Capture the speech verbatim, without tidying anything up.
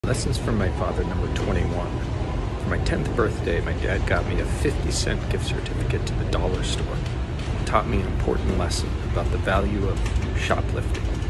Lessons from my father, number twenty-one. For my tenth birthday, my dad got me a fifty cent gift certificate to the dollar store. It taught me an important lesson about the value of shoplifting.